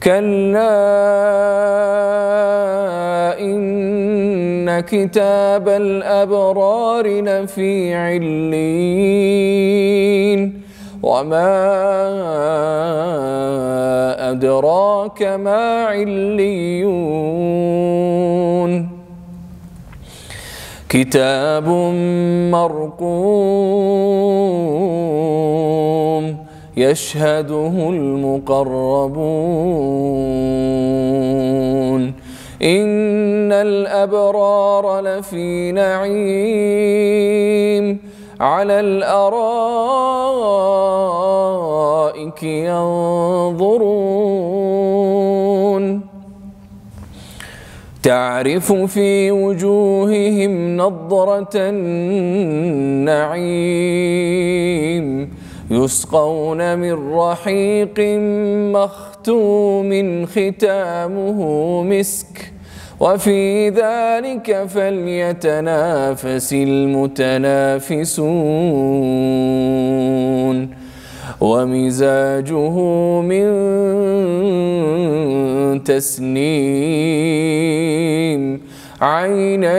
كلا إن كتاب الأبرار لفي عليين وما أدراك ما عليون كتاب مرقوم يشهده المقربون إن الأبرار لفي نعيم على الأرائك ينظرون تعرف في وجوههم نضرة النعيم يسقون من رحيق مختوم ختامه مسك وفي ذلك فليتنافس المتنافسون ومزاجه من تسنيم عينا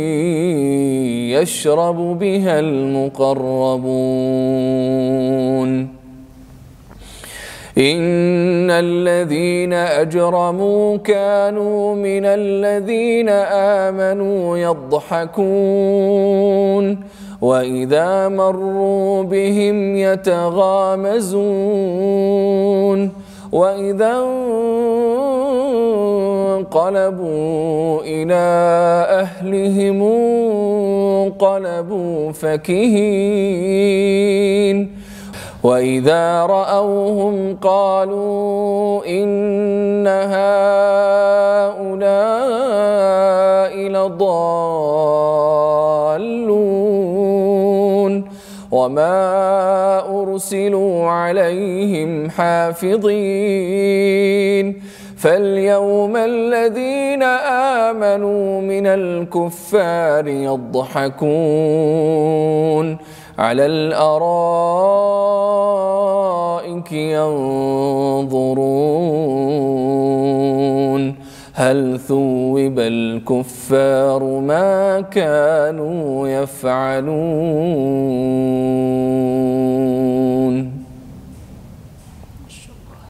يشرب بها المقربون إن الذين أجرموا كانوا من الذين آمنوا يضحكون وإذا مروا بهم يتغامزون وإذا انقلبوا إلى أهلهم انقلبوا فكهين وإذا رأوهم قالوا إن هؤلاء لضالون وما أرسلوا عليهم حافظين فاليوم الذين آمنوا من الكفار يضحكون على الأرائك ينظرون هل ثوب الكفار ما كانوا يفعلون